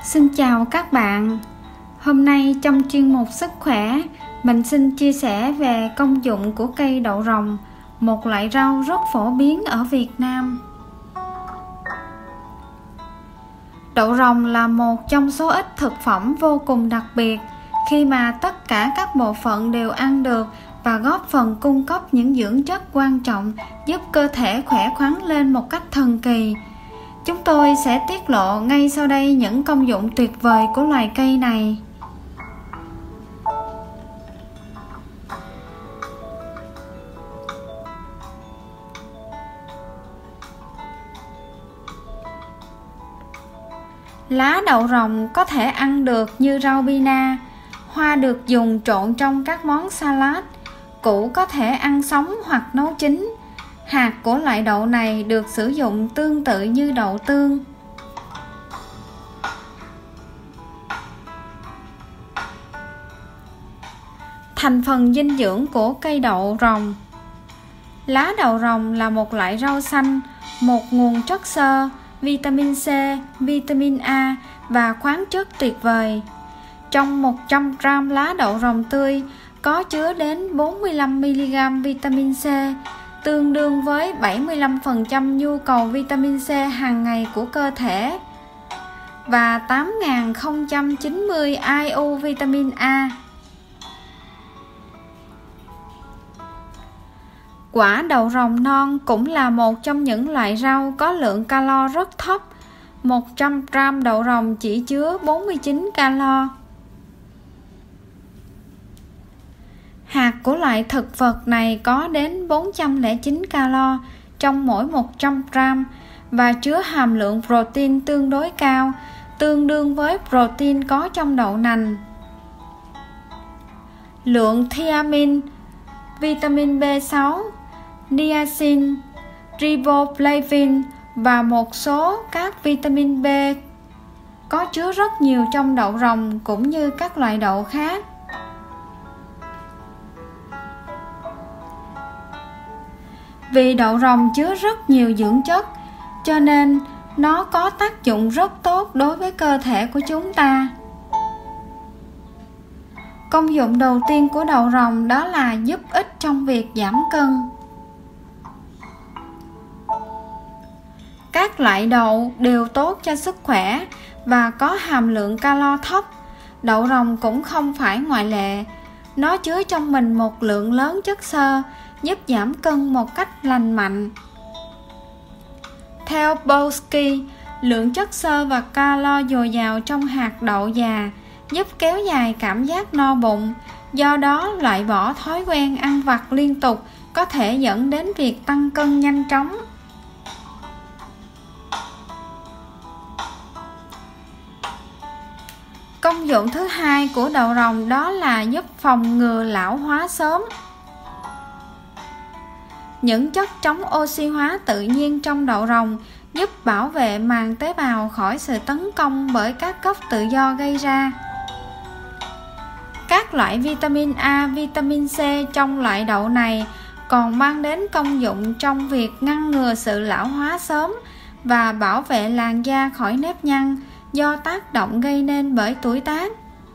Xin chào các bạn. Hôm nay trong chuyên mục sức khỏe, mình xin chia sẻ về công dụng của cây đậu rồng, một loại rau rất phổ biến ở Việt Nam. Đậu rồng là một trong số ít thực phẩm vô cùng đặc biệt khi mà tất cả các bộ phận đều ăn được và góp phần cung cấp những dưỡng chất quan trọng giúp cơ thể khỏe khoắn lên một cách thần kỳ. Chúng tôi sẽ tiết lộ ngay sau đây những công dụng tuyệt vời của loài cây này. Lá đậu rồng có thể ăn được như rau bina, hoa được dùng trộn trong các món salad, củ có thể ăn sống hoặc nấu chín. Hạt của loại đậu này được sử dụng tương tự như đậu tương. Thành phần dinh dưỡng của cây đậu rồng. Lá đậu rồng là một loại rau xanh, một nguồn chất xơ, vitamin C, vitamin A và khoáng chất tuyệt vời. Trong 100 g lá đậu rồng tươi có chứa đến 45 mg vitamin C, tương đương với 75% nhu cầu vitamin C hàng ngày của cơ thể và 8.090 IU vitamin A. Quả đậu rồng non cũng là một trong những loại rau có lượng calo rất thấp. 100 g đậu rồng chỉ chứa 49 calo. Hạt của loại thực vật này có đến 409 calo trong mỗi 100 g và chứa hàm lượng protein tương đối cao, tương đương với protein có trong đậu nành. Lượng thiamin, vitamin B6, niacin, riboflavin và một số các vitamin B có chứa rất nhiều trong đậu rồng cũng như các loại đậu khác. Vì đậu rồng chứa rất nhiều dưỡng chất, cho nên nó có tác dụng rất tốt đối với cơ thể của chúng ta. Công dụng đầu tiên của đậu rồng đó là giúp ích trong việc giảm cân. Các loại đậu đều tốt cho sức khỏe và có hàm lượng calo thấp. Đậu rồng cũng không phải ngoại lệ. Nó chứa trong mình một lượng lớn chất xơ, giúp giảm cân một cách lành mạnh. Theo Bowski, lượng chất xơ và calo dồi dào trong hạt đậu già giúp kéo dài cảm giác no bụng, do đó loại bỏ thói quen ăn vặt liên tục có thể dẫn đến việc tăng cân nhanh chóng. Công dụng thứ hai của đậu rồng đó là giúp phòng ngừa lão hóa sớm. Những chất chống oxy hóa tự nhiên trong đậu rồng giúp bảo vệ màng tế bào khỏi sự tấn công bởi các gốc tự do gây ra. Các loại vitamin A, vitamin C trong loại đậu này còn mang đến công dụng trong việc ngăn ngừa sự lão hóa sớm và bảo vệ làn da khỏi nếp nhăn do tác động gây nên bởi tuổi tác.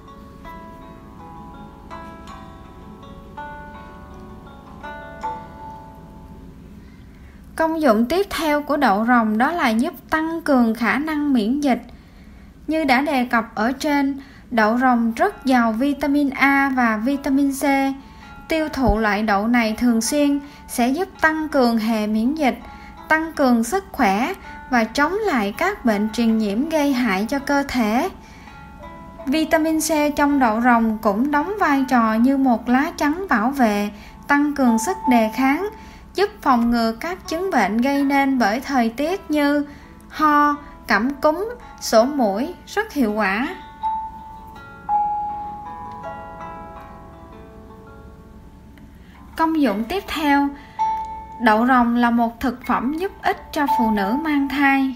Công dụng tiếp theo của đậu rồng đó là giúp tăng cường khả năng miễn dịch. Như đã đề cập ở trên, đậu rồng rất giàu vitamin A và vitamin C. Tiêu thụ loại đậu này thường xuyên sẽ giúp tăng cường hệ miễn dịch, tăng cường sức khỏe và chống lại các bệnh truyền nhiễm gây hại cho cơ thể. Vitamin C trong đậu rồng cũng đóng vai trò như một lá chắn bảo vệ, tăng cường sức đề kháng, giúp phòng ngừa các chứng bệnh gây nên bởi thời tiết như ho, cảm cúm, sổ mũi, rất hiệu quả. Công dụng tiếp theo, đậu rồng là một thực phẩm giúp ích cho phụ nữ mang thai.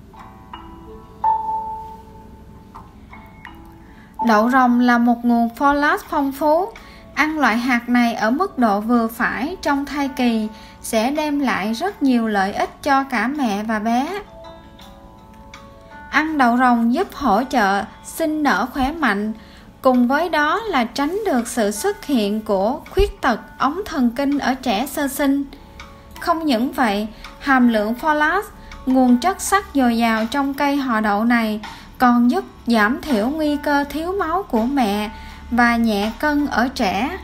Đậu rồng là một nguồn folate phong phú. Ăn loại hạt này ở mức độ vừa phải trong thai kỳ sẽ đem lại rất nhiều lợi ích cho cả mẹ và bé. Ăn đậu rồng giúp hỗ trợ sinh nở khỏe mạnh, cùng với đó là tránh được sự xuất hiện của khuyết tật ống thần kinh ở trẻ sơ sinh. Không những vậy, hàm lượng folate, nguồn chất sắt dồi dào trong cây họ đậu này còn giúp giảm thiểu nguy cơ thiếu máu của mẹ và nhẹ cân ở trẻ.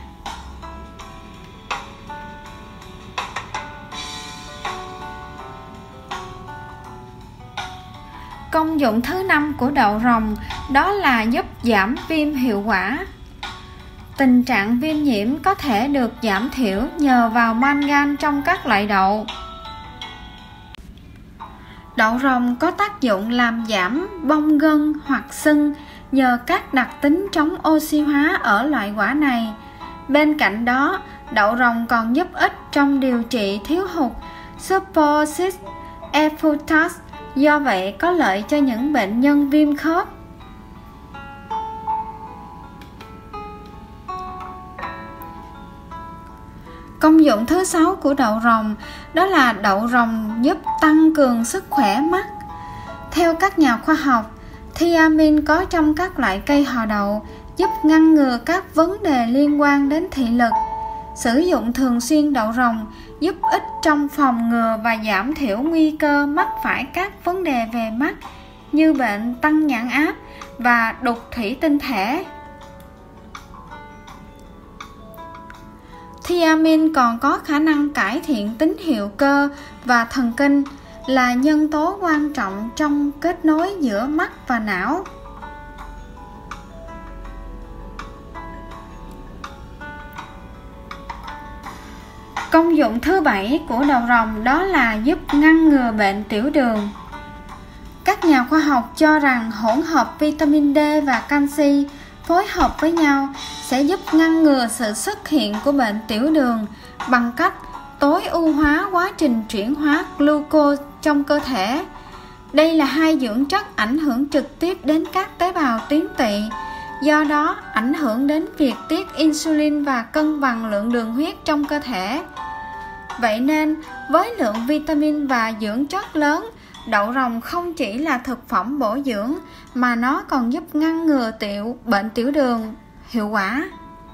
Công dụng thứ 5 của đậu rồng đó là giúp giảm viêm hiệu quả. Tình trạng viêm nhiễm có thể được giảm thiểu nhờ vào mangan trong các loại đậu. Đậu rồng có tác dụng làm giảm bong gân hoặc sưng nhờ các đặc tính chống oxy hóa ở loại quả này. Bên cạnh đó, đậu rồng còn giúp ích trong điều trị thiếu hụt Suppositories efutas, do vậy có lợi cho những bệnh nhân viêm khớp. Công dụng thứ 6 của đậu rồng đó là đậu rồng giúp tăng cường sức khỏe mắt. Theo các nhà khoa học, thiamin có trong các loại cây họ đậu giúp ngăn ngừa các vấn đề liên quan đến thị lực. Sử dụng thường xuyên đậu rồng giúp ích trong phòng ngừa và giảm thiểu nguy cơ mắc phải các vấn đề về mắt như bệnh tăng nhãn áp và đục thủy tinh thể. Thiamin còn có khả năng cải thiện tín hiệu cơ và thần kinh, là nhân tố quan trọng trong kết nối giữa mắt và não. Công dụng thứ 7 của đậu rồng đó là giúp ngăn ngừa bệnh tiểu đường. Các nhà khoa học cho rằng hỗn hợp vitamin D và canxi phối hợp với nhau sẽ giúp ngăn ngừa sự xuất hiện của bệnh tiểu đường bằng cách tối ưu hóa quá trình chuyển hóa glucose trong cơ thể. Đây là hai dưỡng chất ảnh hưởng trực tiếp đến các tế bào tuyến tỵ, do đó ảnh hưởng đến việc tiết insulin và cân bằng lượng đường huyết trong cơ thể. Vậy nên, với lượng vitamin và dưỡng chất lớn, đậu rồng không chỉ là thực phẩm bổ dưỡng mà nó còn giúp ngăn ngừa bệnh tiểu đường hiệu quả.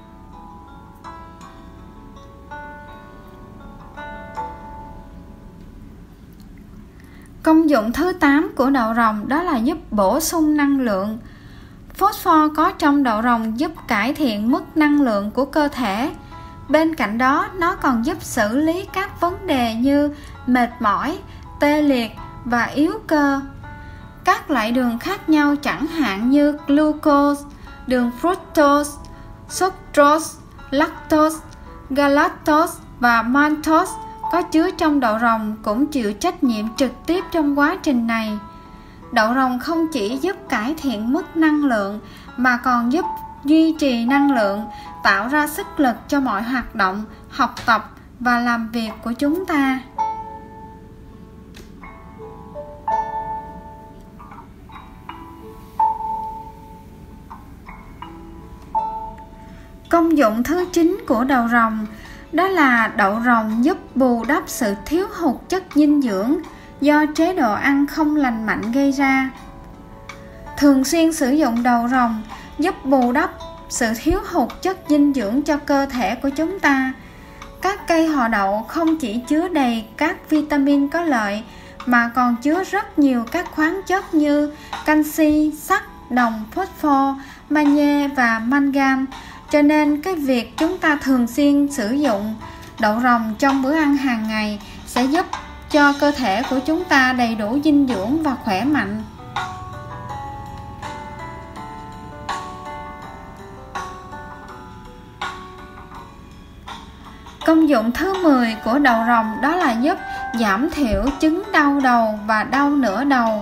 Công dụng thứ 8 của đậu rồng đó là giúp bổ sung năng lượng. Phosphor có trong đậu rồng giúp cải thiện mức năng lượng của cơ thể. Bên cạnh đó, nó còn giúp xử lý các vấn đề như mệt mỏi, tê liệt và yếu cơ. Các loại đường khác nhau chẳng hạn như glucose, đường fructose, sucrose, lactose, galactose và maltose có chứa trong đậu rồng cũng chịu trách nhiệm trực tiếp trong quá trình này. Đậu rồng không chỉ giúp cải thiện mức năng lượng mà còn giúp duy trì năng lượng, tạo ra sức lực cho mọi hoạt động, học tập và làm việc của chúng ta. Công dụng thứ 9 của đậu rồng đó là đậu rồng giúp bù đắp sự thiếu hụt chất dinh dưỡng do chế độ ăn không lành mạnh gây ra. Thường xuyên sử dụng đậu rồng giúp bù đắp sự thiếu hụt chất dinh dưỡng cho cơ thể của chúng ta. Các cây họ đậu không chỉ chứa đầy các vitamin có lợi mà còn chứa rất nhiều các khoáng chất như canxi, sắt, đồng, phosphor, magie và mangan. Cho nên cái việc chúng ta thường xuyên sử dụng đậu rồng trong bữa ăn hàng ngày sẽ giúp cho cơ thể của chúng ta đầy đủ dinh dưỡng và khỏe mạnh. Công dụng thứ 10 của đậu rồng đó là giúp giảm thiểu chứng đau đầu và đau nửa đầu.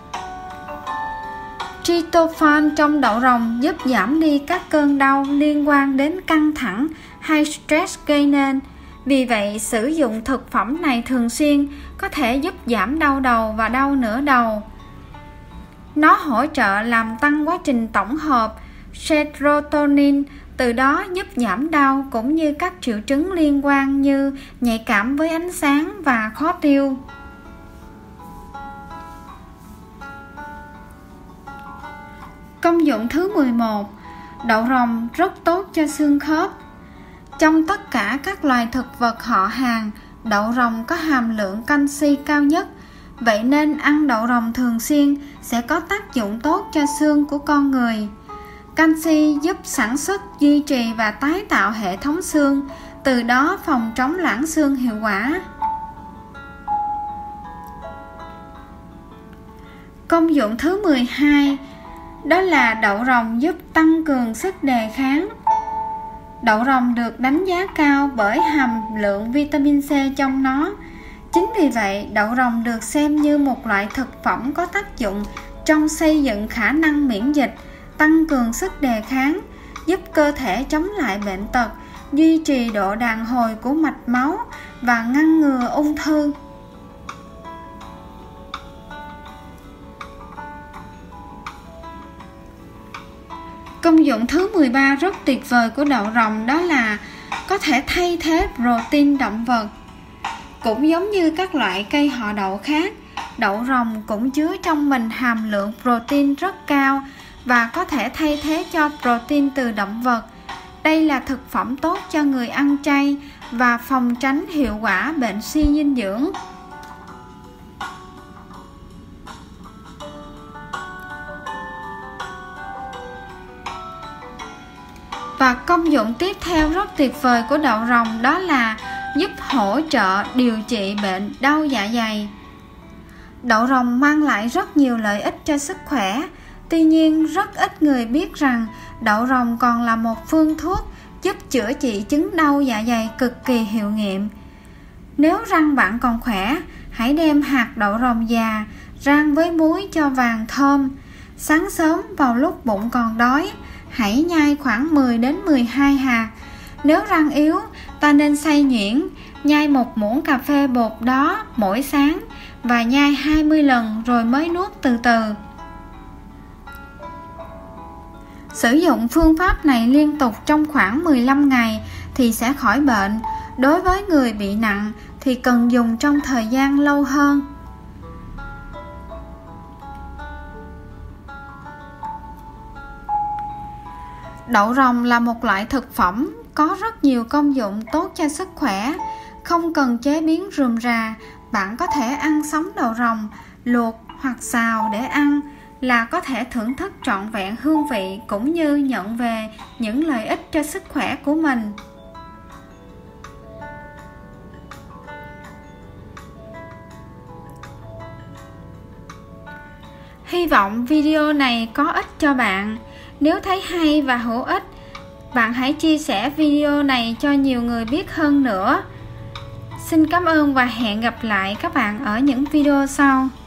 Tryptophan trong đậu rồng giúp giảm đi các cơn đau liên quan đến căng thẳng hay stress gây nên. Vì vậy, sử dụng thực phẩm này thường xuyên có thể giúp giảm đau đầu và đau nửa đầu. Nó hỗ trợ làm tăng quá trình tổng hợp serotonin, từ đó giúp giảm đau cũng như các triệu chứng liên quan như nhạy cảm với ánh sáng và khó tiêu. Công dụng thứ 11, đậu rồng rất tốt cho xương khớp. Trong tất cả các loài thực vật họ hàng, đậu rồng có hàm lượng canxi cao nhất. Vậy nên ăn đậu rồng thường xuyên sẽ có tác dụng tốt cho xương của con người. Canxi giúp sản xuất, duy trì và tái tạo hệ thống xương, từ đó phòng chống loãng xương hiệu quả. Công dụng thứ 12, đó là đậu rồng giúp tăng cường sức đề kháng. Đậu rồng được đánh giá cao bởi hàm lượng vitamin C trong nó. Chính vì vậy, đậu rồng được xem như một loại thực phẩm có tác dụng trong xây dựng khả năng miễn dịch, tăng cường sức đề kháng, giúp cơ thể chống lại bệnh tật, duy trì độ đàn hồi của mạch máu và ngăn ngừa ung thư. Công dụng thứ 13 rất tuyệt vời của đậu rồng đó là có thể thay thế protein động vật. Cũng giống như các loại cây họ đậu khác, đậu rồng cũng chứa trong mình hàm lượng protein rất cao và có thể thay thế cho protein từ động vật. Đây là thực phẩm tốt cho người ăn chay và phòng tránh hiệu quả bệnh suy dinh dưỡng. Và công dụng tiếp theo rất tuyệt vời của đậu rồng đó là giúp hỗ trợ điều trị bệnh đau dạ dày. Đậu rồng mang lại rất nhiều lợi ích cho sức khỏe. Tuy nhiên, rất ít người biết rằng đậu rồng còn là một phương thuốc giúp chữa trị chứng đau dạ dày cực kỳ hiệu nghiệm. Nếu răng bạn còn khỏe, hãy đem hạt đậu rồng già rang với muối cho vàng thơm. Sáng sớm vào lúc bụng còn đói, hãy nhai khoảng 10 đến 12 hạt. Nếu răng yếu, ta nên xay nhuyễn, nhai 1 muỗng cà phê bột đó mỗi sáng và nhai 20 lần rồi mới nuốt từ từ. Sử dụng phương pháp này liên tục trong khoảng 15 ngày thì sẽ khỏi bệnh. Đối với người bị nặng thì cần dùng trong thời gian lâu hơn. Đậu rồng là một loại thực phẩm có rất nhiều công dụng tốt cho sức khỏe. Không cần chế biến rườm rà, bạn có thể ăn sống đậu rồng, luộc hoặc xào để ăn là có thể thưởng thức trọn vẹn hương vị cũng như nhận về những lợi ích cho sức khỏe của mình. Hy vọng video này có ích cho bạn. Nếu thấy hay và hữu ích, bạn hãy chia sẻ video này cho nhiều người biết hơn nữa. Xin cảm ơn và hẹn gặp lại các bạn ở những video sau.